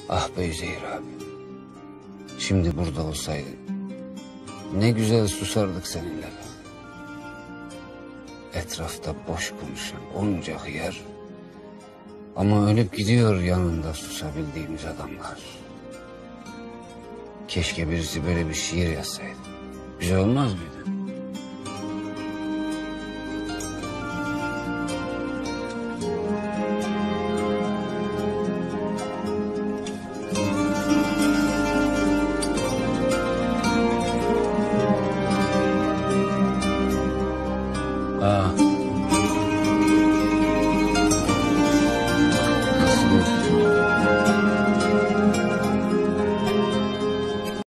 Ah be Üzeyir abi. Şimdi burada olsaydın ne güzel susardık seninle be. Etrafta boş konuşan onca hıyar. Ama ölüp gidiyor yanında susabildiğimiz adamlar. Keşke birisi böyle bir şiir yazsaydı. Güzel olmaz mıydı?